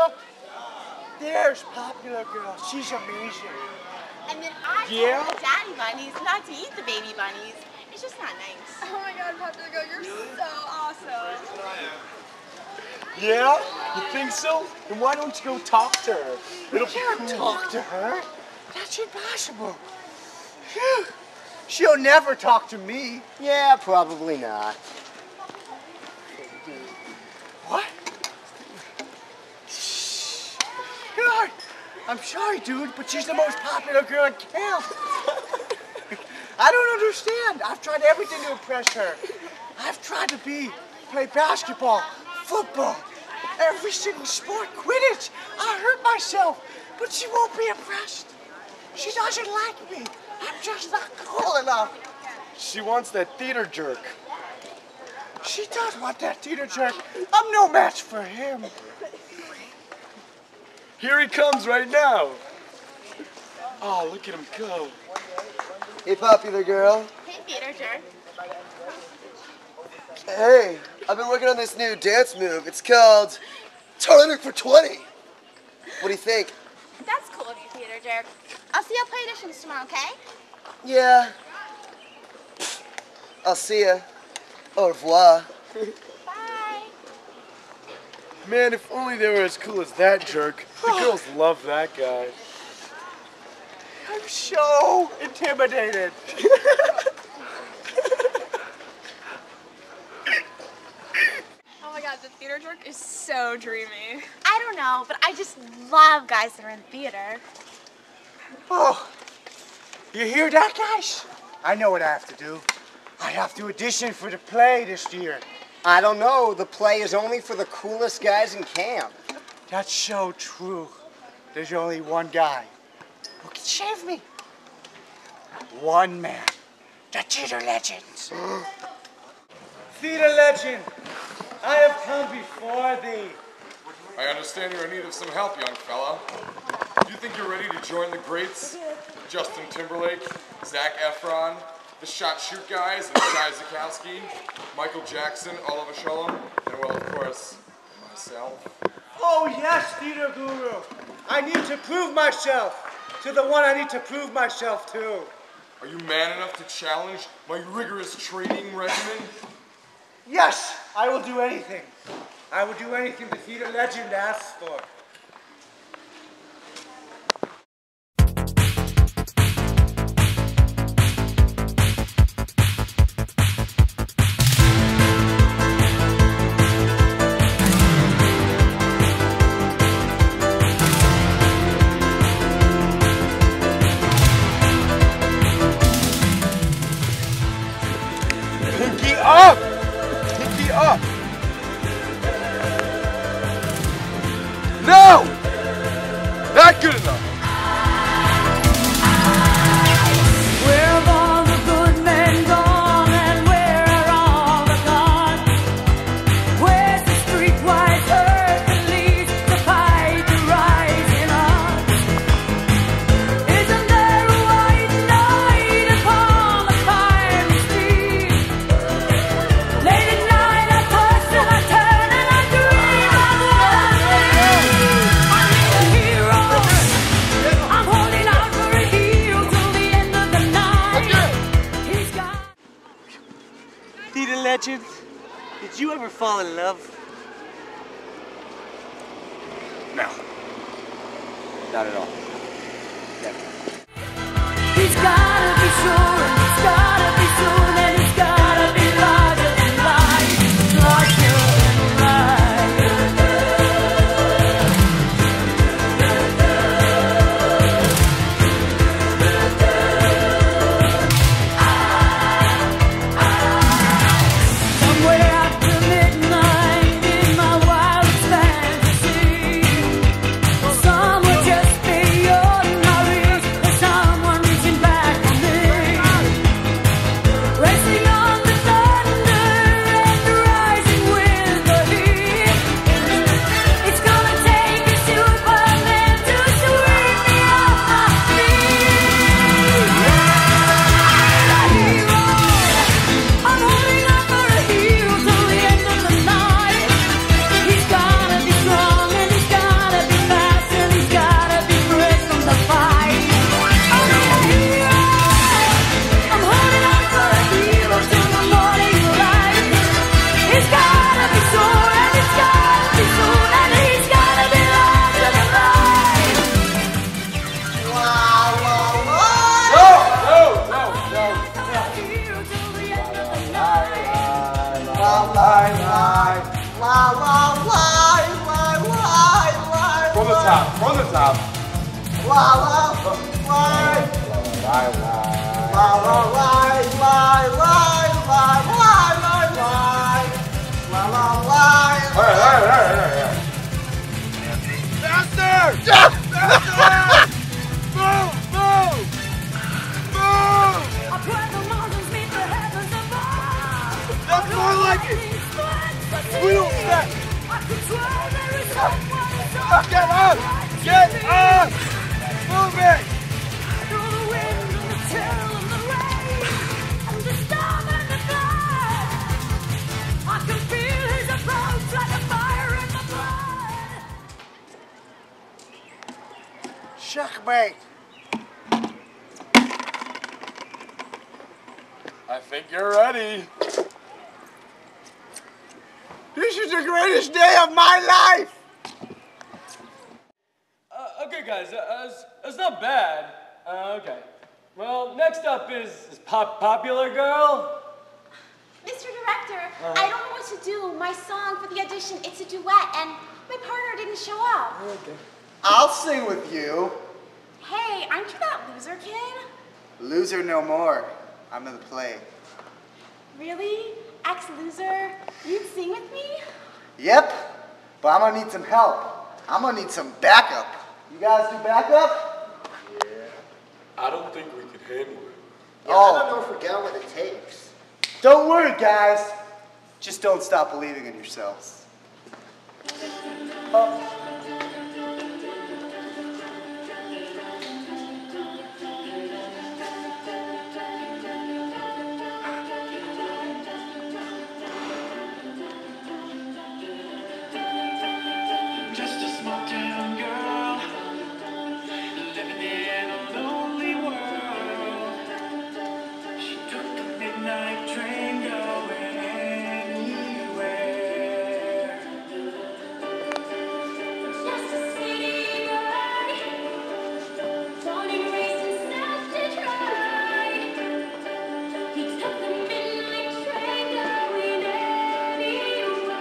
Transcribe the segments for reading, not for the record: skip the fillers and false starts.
look. There's Popular Girl. She's amazing. And then I told the daddy bunnies not to eat the baby bunnies. It's just not nice. Oh my God, Popular Girl, you're so awesome. Yeah? You think so? Then why don't you go talk to her? You can't talk to her. That's impossible. Phew. She'll never talk to me. Yeah, probably not. What? God, I'm sorry, dude, but she's the most popular girl in camp. I don't understand. I've tried everything to impress her. I've tried to play basketball, football, every single sport, Quidditch. I hurt myself, but she won't be impressed. She doesn't like me. I'm just not cool enough. She wants that theater jerk. She does want that theater jerk. I'm no match for him. Here he comes right now. Oh, look at him go. Hey, Popular Girl. Hey, theater jerk. Hey, I've been working on this new dance move. It's called Turning for 20. What do you think? That's cool of you, theater jerk. I'll see you play auditions tomorrow, okay? Yeah. I'll see ya. Au revoir. Bye. Man, if only they were as cool as that jerk. The girls love that guy. I'm so intimidated. Oh my God, the theater jerk is so dreamy. I don't know, but I just love guys that are in theater. Oh, you hear that, guys? I know what I have to do. I have to audition for the play this year. I don't know. The play is only for the coolest guys in camp. That's so true. There's only one guy who can save me. One man. The theater legend. Theater legend, I have come before thee. I understand you're in need of some help, young fella. Do you think you're ready to join the greats? Justin Timberlake, Zac Efron, the Shot Shoot guys, and Shai Zakowski, Michael Jackson, Oliver Shullum, and well, of course, myself. Oh yes, theater guru. I need to prove myself to the one I need to prove myself to. Are you man enough to challenge my rigorous training regimen? Yes, I will do anything. I will do anything the theater legend asks for. Pinky up! Pinky up! No! Not good enough! Where have all the good men gone and where are all the gone? Where's the streetwise earth that leads to fight the rising on? Isn't there a white knight upon the fiery street? Late at night I push and I turn and I dream of one day I need a hero. I'm holding out for a hero till the end of the night. He's gone. Theater legend, did you ever fall in love? No. Not at all. He's gotta be sure and it's gotta be soon and it's gotta be larger than life, larger than life. Somewhere after midnight in my wildest fantasy, some would just be ordinary, top, from the top. La la lie. Lie, lie. La la lie, lie, lie, lie, lie, lie, lie. La la lie. All right. Faster! Faster! Move! Move! Move! That's more like it! We don't step! Get up! Get up! Move it! Checkmate. I think you're ready. This is the greatest day of my life. Okay, guys, that's not bad. Okay. Well, next up is Popular Girl. Mr. Director, I don't know what to do. My song for the audition, it's a duet, and my partner didn't show up. Okay. I'll sing with you. Hey, aren't you that loser kid? Loser no more. I'm in the play. Really? Ex-loser? You'd sing with me? Yep, but I'm gonna need some help. I'm gonna need some backup. You guys do backup? I don't think we can handle it. Yeah, I don't know if we got what it takes. Don't worry, guys. Just don't stop believing in yourselves. Just a small town girl living in a lonely world. She took the midnight train going anywhere. Just a city girl, wanting reasons not to try. He took the midnight train going anywhere.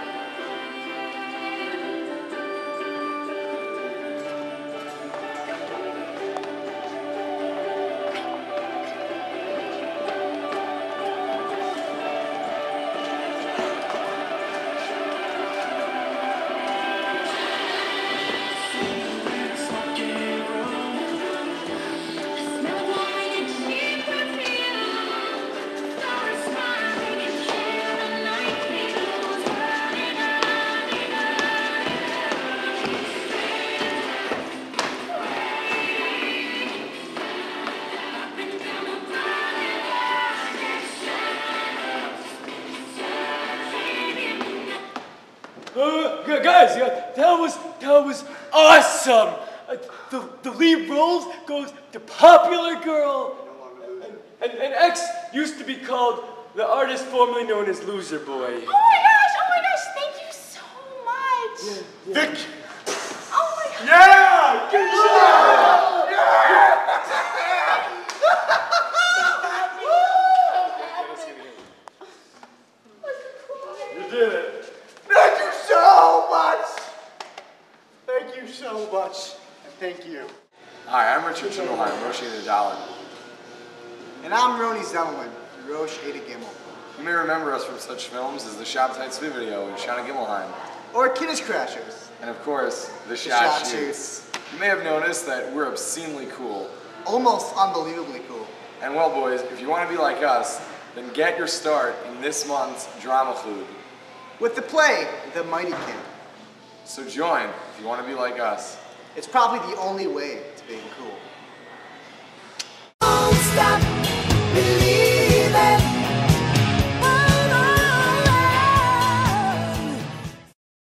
Smell wine and cheap perfume. Saw her smiling and share the night feels running up and down the Guys, that was awesome. The lead roles goes to Popular Girl. And X used to be called the artist formerly known as Loser Boy. Oh my gosh, thank you so much. Vic! Oh my gosh. Yeah! Good job! You did it. Thank you so much. Thank you so much. And thank you. Hi, I'm Richard Schimmelheim, Roshi the Dollar. And I'm Roni Zemelman, Roche Ada Gimmel. You may remember us from such films as the Shop Tight Speed Video and Shauna Gimmelheim. Or Kiddish Crashers. And of course, the Shot Shot Shoots. Shoots. You may have noticed that we're obscenely cool. Almost unbelievably cool. And well, boys, if you want to be like us, then get your start in this month's Drama Club. With the play, The Mighty King. So join if you want to be like us. It's probably the only way to being cool.